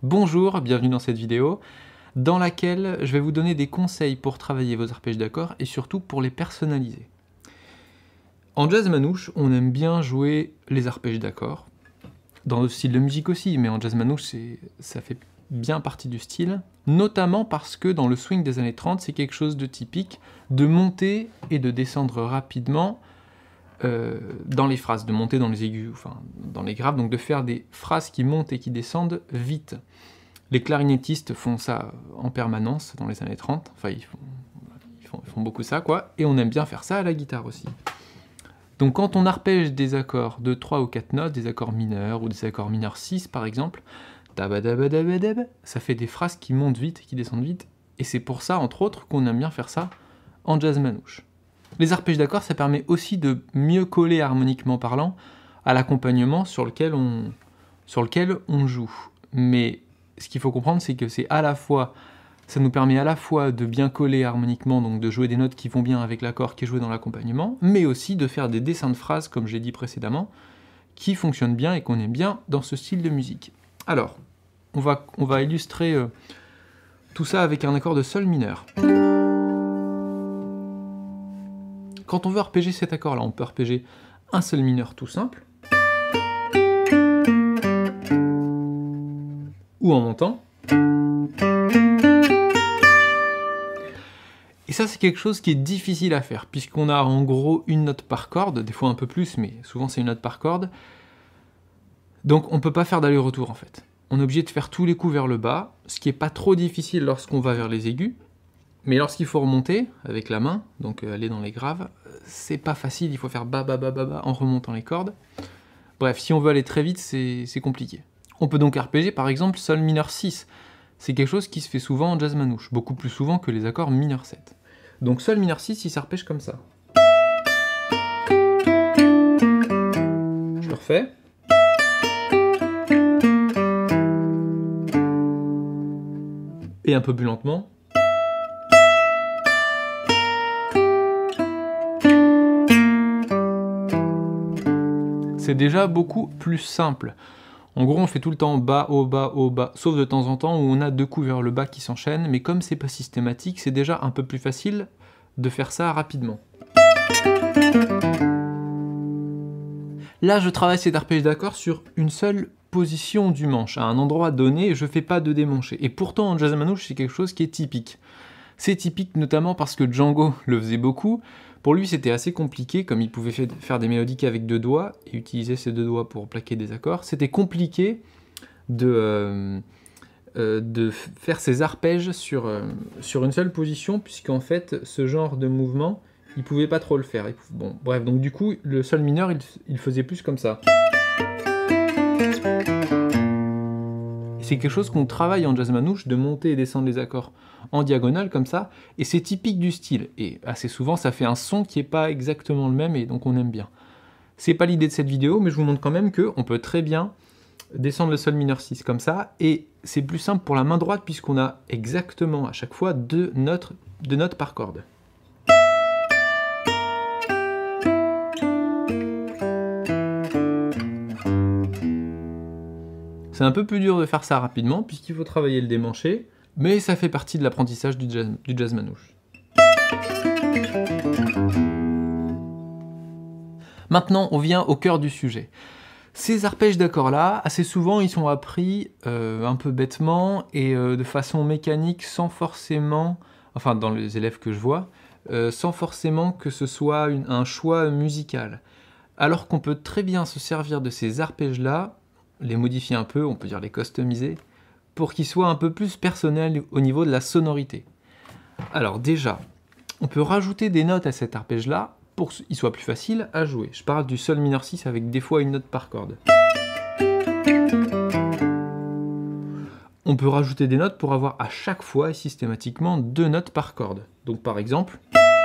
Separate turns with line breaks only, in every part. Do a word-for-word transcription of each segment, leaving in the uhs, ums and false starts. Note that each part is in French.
Bonjour, bienvenue dans cette vidéo, dans laquelle je vais vous donner des conseils pour travailler vos arpèges d'accords et surtout pour les personnaliser. En jazz manouche, on aime bien jouer les arpèges d'accords, dans le style de musique aussi, mais en jazz manouche, ça fait bien partie du style, notamment parce que dans le swing des années trente, c'est quelque chose de typique de monter et de descendre rapidement euh, dans les phrases, de monter dans les aigus, enfin dans les graves, donc de faire des phrases qui montent et qui descendent vite. Les clarinettistes font ça en permanence dans les années trente, enfin ils font, ils font, ils font beaucoup ça, quoi, et on aime bien faire ça à la guitare aussi. Donc quand on arpège des accords de trois ou quatre notes, des accords mineurs ou des accords mineurs six par exemple, ça fait des phrases qui montent vite et qui descendent vite, et c'est pour ça, entre autres, qu'on aime bien faire ça en jazz manouche. Les arpèges d'accords, ça permet aussi de mieux coller harmoniquement parlant à l'accompagnement sur lequel on, sur lequel on joue. Mais ce qu'il faut comprendre, c'est que c'est à la fois, ça nous permet à la fois de bien coller harmoniquement, donc de jouer des notes qui vont bien avec l'accord qui est joué dans l'accompagnement, mais aussi de faire des dessins de phrases, comme j'ai dit précédemment, qui fonctionnent bien et qu'on aime bien dans ce style de musique. Alors, on va, on va illustrer euh, tout ça avec un accord de sol mineur. Quand on veut arpéger cet accord-là, on peut arpéger un sol mineur tout simple, ou en montant. Et ça, c'est quelque chose qui est difficile à faire, puisqu'on a en gros une note par corde, des fois un peu plus, mais souvent c'est une note par corde. Donc on ne peut pas faire d'aller-retour en fait. On est obligé de faire tous les coups vers le bas, ce qui n'est pas trop difficile lorsqu'on va vers les aigus, mais lorsqu'il faut remonter avec la main, donc aller dans les graves, c'est pas facile, il faut faire ba ba ba ba ba en remontant les cordes. Bref, si on veut aller très vite, c'est compliqué. On peut donc arpéger par exemple sol mineur six. C'est quelque chose qui se fait souvent en jazz manouche, beaucoup plus souvent que les accords mineur sept. Donc sol mineur six, il s'arpège comme ça. Je le refais. Et un peu plus lentement. C'est déjà beaucoup plus simple. En gros, on fait tout le temps bas, haut, bas, haut, bas, sauf de temps en temps où on a deux coups vers le bas qui s'enchaînent, mais comme c'est pas systématique, c'est déjà un peu plus facile de faire ça rapidement. Là, je travaille cet arpège d'accords sur une seule position du manche, à un endroit donné, je fais pas de démanché. Et pourtant, en jazz manouche, c'est quelque chose qui est typique. C'est typique notamment parce que Django le faisait beaucoup. Pour lui, c'était assez compliqué, comme il pouvait faire des mélodies qu'avec deux doigts, et utiliser ses deux doigts pour plaquer des accords. C'était compliqué de, euh, euh, de faire ses arpèges sur, euh, sur une seule position, puisqu'en fait, ce genre de mouvement, il pouvait pas trop le faire. Bon, bref, donc du coup, le sol mineur, il, il faisait plus comme ça. C'est quelque chose qu'on travaille en jazz manouche, de monter et descendre les accords en diagonale comme ça, et c'est typique du style, et assez souvent ça fait un son qui n'est pas exactement le même, et donc on aime bien. C'est pas l'idée de cette vidéo, mais je vous montre quand même qu'on peut très bien descendre le sol mineur six comme ça, et c'est plus simple pour la main droite puisqu'on a exactement à chaque fois deux notes, deux notes par corde. C'est un peu plus dur de faire ça rapidement, puisqu'il faut travailler le démanché, mais ça fait partie de l'apprentissage du jazz, du jazz manouche. Maintenant, on vient au cœur du sujet. Ces arpèges d'accords-là, assez souvent, ils sont appris euh, un peu bêtement et euh, de façon mécanique, sans forcément, enfin dans les élèves que je vois, euh, sans forcément que ce soit une, un choix musical. Alors qu'on peut très bien se servir de ces arpèges-là, les modifier un peu, on peut dire les customiser, pour qu'ils soient un peu plus personnels au niveau de la sonorité. Alors déjà, on peut rajouter des notes à cet arpège-là pour qu'il soit plus facile à jouer. Je parle du sol mineur six avec des fois une note par corde. On peut rajouter des notes pour avoir à chaque fois et systématiquement deux notes par corde. Donc par exemple...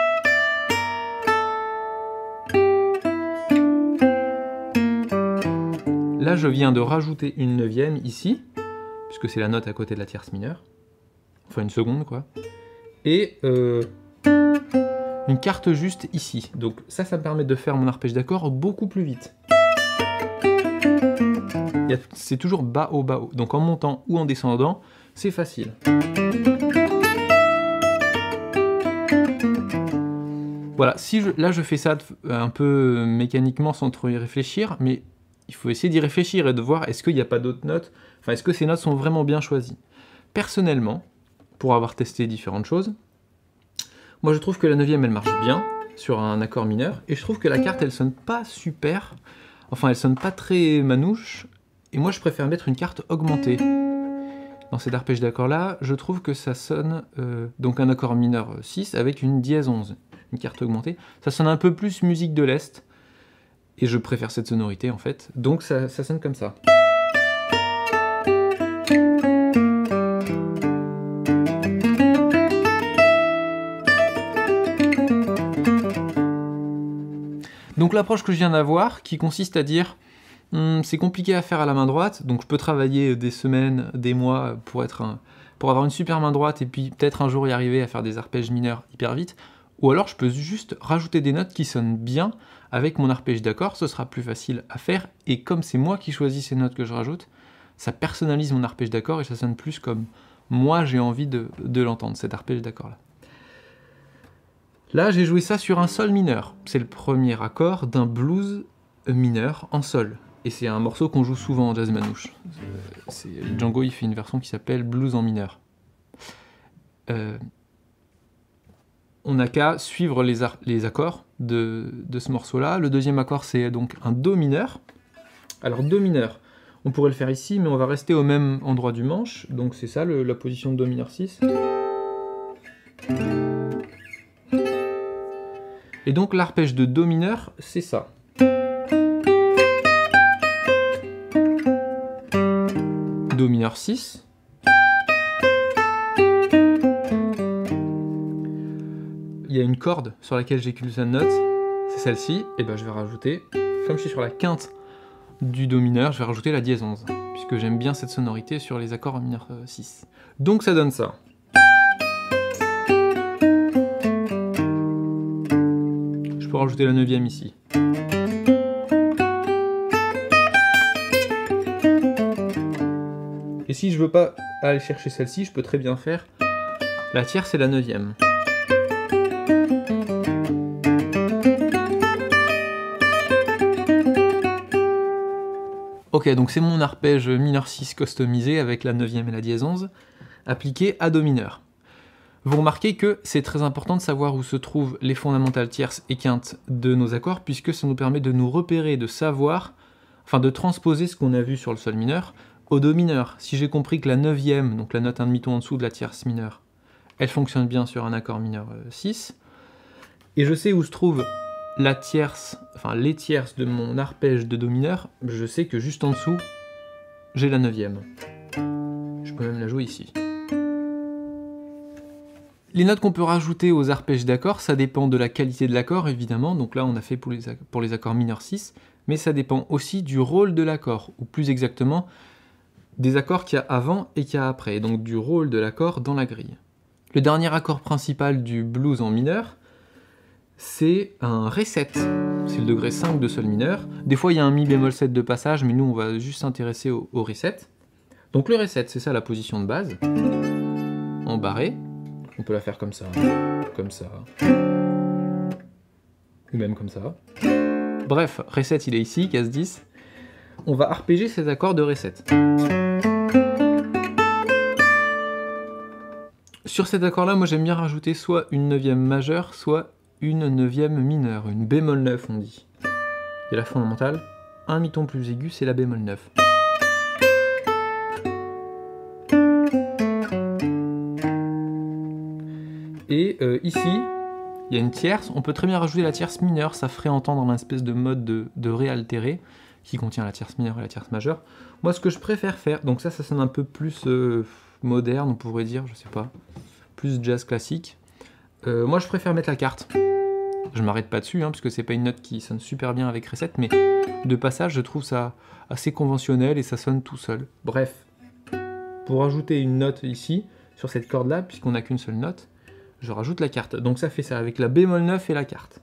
Là, je viens de rajouter une neuvième ici, puisque c'est la note à côté de la tierce mineure. Enfin, une seconde, quoi. Et euh, une quarte juste ici. Donc ça, ça me permet de faire mon arpège d'accords beaucoup plus vite. c'est toujours bas haut bas haut. Donc en montant ou en descendant, c'est facile. Voilà, si je, là je fais ça un peu mécaniquement sans trop y réfléchir, mais il faut essayer d'y réfléchir et de voir est-ce qu'il n'y a pas d'autres notes, enfin est-ce que ces notes sont vraiment bien choisies. Personnellement, pour avoir testé différentes choses, moi je trouve que la neuvième elle marche bien sur un accord mineur, et je trouve que la carte elle sonne pas super, enfin elle sonne pas très manouche, et moi je préfère mettre une carte augmentée. Dans cet arpège d'accord là, je trouve que ça sonne, euh, donc un accord mineur six avec une dièse onze. Une carte augmentée, ça sonne un peu plus musique de l'Est, et je préfère cette sonorité en fait, donc ça, ça sonne comme ça. Donc l'approche que je viens d'avoir, qui consiste à dire, hm, c'est compliqué à faire à la main droite, donc je peux travailler des semaines, des mois, pour, être un, pour avoir une super main droite, et puis peut-être un jour y arriver à faire des arpèges mineurs hyper vite. Ou alors je peux juste rajouter des notes qui sonnent bien avec mon arpège d'accord, ce sera plus facile à faire, et comme c'est moi qui choisis ces notes que je rajoute, ça personnalise mon arpège d'accord et ça sonne plus comme moi j'ai envie de, de l'entendre, cet arpège d'accord là. Là j'ai joué ça sur un sol mineur, c'est le premier accord d'un blues mineur en sol, et c'est un morceau qu'on joue souvent en jazz manouche. Django il fait une version qui s'appelle blues en mineur. Euh, on n'a qu'à suivre les, les accords de, de ce morceau-là. Le deuxième accord, c'est donc un Do mineur. Alors, Do mineur, on pourrait le faire ici, mais on va rester au même endroit du manche. Donc, c'est ça, le, la position de Do mineur six. Et donc, l'arpège de Do mineur, c'est ça. Do mineur six. Il y a une corde sur laquelle j'ai qu'une seule note, c'est celle-ci, et ben je vais rajouter, comme je suis sur la quinte du Do mineur, je vais rajouter la dièse onze, puisque j'aime bien cette sonorité sur les accords en mineur six. Donc ça donne ça. Je peux rajouter la neuvième ici. Et si je veux pas aller chercher celle-ci, je peux très bien faire la tierce et la neuvième. Ok, donc c'est mon arpège mineur six customisé avec la neuvième et la dièse onze, appliqué à Do mineur. Vous remarquez que c'est très important de savoir où se trouvent les fondamentales tierces et quintes de nos accords, puisque ça nous permet de nous repérer, de savoir, enfin de transposer ce qu'on a vu sur le sol mineur au Do mineur. Si j'ai compris que la neuvième, donc la note un demi-ton en dessous de la tierce mineure, elle fonctionne bien sur un accord mineur six, et je sais où se trouve la tierce, enfin les tierces de mon arpège de Do mineur, je sais que juste en dessous, j'ai la neuvième. Je peux même la jouer ici. Les notes qu'on peut rajouter aux arpèges d'accords, ça dépend de la qualité de l'accord, évidemment, donc là on a fait pour les, pour les accords mineurs six, mais ça dépend aussi du rôle de l'accord, ou plus exactement, des accords qu'il y a avant et qu'il y a après, donc du rôle de l'accord dans la grille. Le dernier accord principal du blues en mineur, c'est un Ré sept, c'est le degré cinq de sol mineur. Des fois il y a un Mi bémol sept de passage, mais nous on va juste s'intéresser au, au Ré sept. Donc le Ré sept, c'est ça la position de base, en barré. On peut la faire comme ça, comme ça, ou même comme ça. Bref, Ré sept il est ici, case dix. On va arpéger ces accords de Ré sept. Sur cet accord-là, moi j'aime bien rajouter soit une neuvième majeure, soit une neuvième mineure, une bémol neuf on dit. Et la fondamentale, un mi-ton plus aigu, c'est la bémol neuf. Et euh, ici, il y a une tierce, on peut très bien rajouter la tierce mineure, ça ferait entendre un espèce de mode de, de Ré altéré, qui contient la tierce mineure et la tierce majeure. Moi ce que je préfère faire, donc ça, ça sonne un peu plus euh, moderne, on pourrait dire, je sais pas, plus jazz classique. Euh, moi je préfère mettre la carte. Je m'arrête pas dessus, hein, parce que c'est pas une note qui sonne super bien avec Ré sept, mais de passage, je trouve ça assez conventionnel et ça sonne tout seul. Bref, pour ajouter une note ici, sur cette corde-là, puisqu'on n'a qu'une seule note, je rajoute la carte. Donc ça fait ça, avec la bémol neuf et la carte.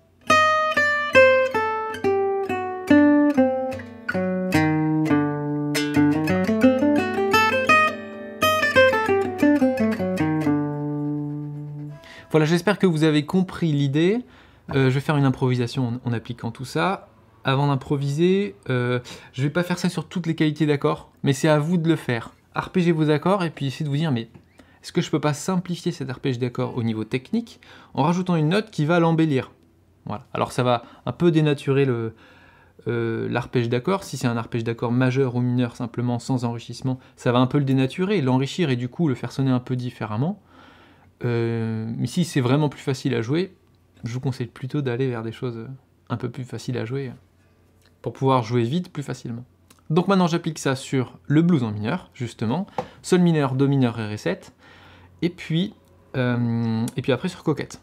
Voilà, j'espère que vous avez compris l'idée. Euh, je vais faire une improvisation en, en appliquant tout ça. Avant d'improviser, euh, je ne vais pas faire ça sur toutes les qualités d'accords, mais c'est à vous de le faire. Arpégez vos accords et puis essayez de vous dire, mais est-ce que je ne peux pas simplifier cet arpège d'accords au niveau technique en rajoutant une note qui va l'embellir? Voilà. Alors ça va un peu dénaturer le, euh, l'arpège d'accords. Si c'est un arpège d'accords majeur ou mineur simplement sans enrichissement, ça va un peu le dénaturer, l'enrichir et du coup le faire sonner un peu différemment. Euh, mais si c'est vraiment plus facile à jouer, je vous conseille plutôt d'aller vers des choses un peu plus faciles à jouer pour pouvoir jouer vite plus facilement. Donc maintenant j'applique ça sur le blues en mineur, justement, sol mineur, do mineur et ré sept, et puis, euh, et puis après sur coquette.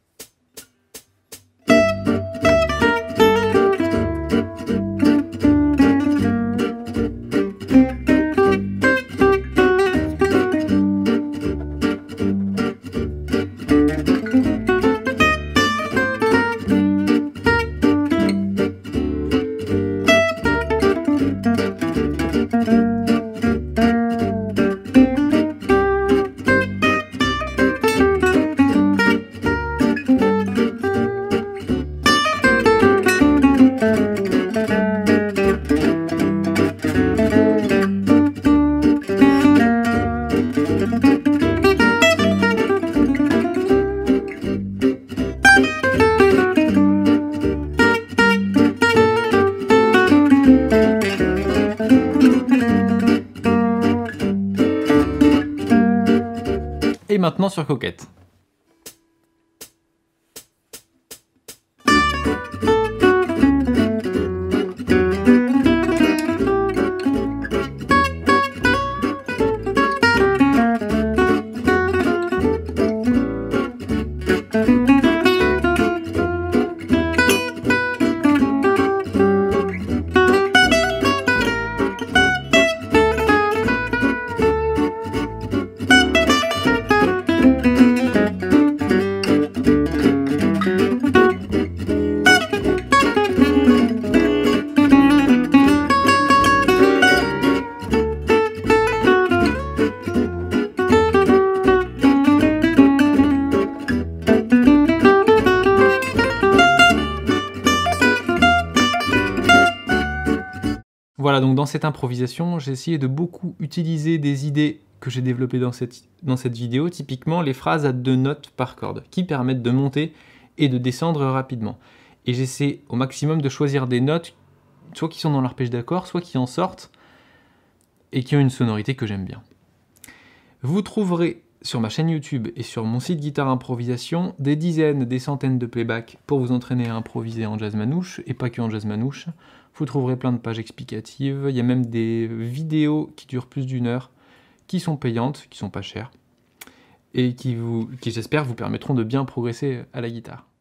Et maintenant sur coquette. Voilà, donc dans cette improvisation, j'ai essayé de beaucoup utiliser des idées que j'ai développées dans cette, dans cette vidéo, typiquement les phrases à deux notes par corde, qui permettent de monter et de descendre rapidement. Et j'essaie au maximum de choisir des notes, soit qui sont dans l'arpège d'accord, soit qui en sortent, et qui ont une sonorité que j'aime bien. Vous trouverez sur ma chaîne YouTube et sur mon site Guitare Improvisation des dizaines, des centaines de playbacks pour vous entraîner à improviser en jazz manouche, et pas que en jazz manouche. Vous trouverez plein de pages explicatives, il y a même des vidéos qui durent plus d'une heure, qui sont payantes, qui sont pas chères, et qui, vous, qui j'espère vous permettront de bien progresser à la guitare.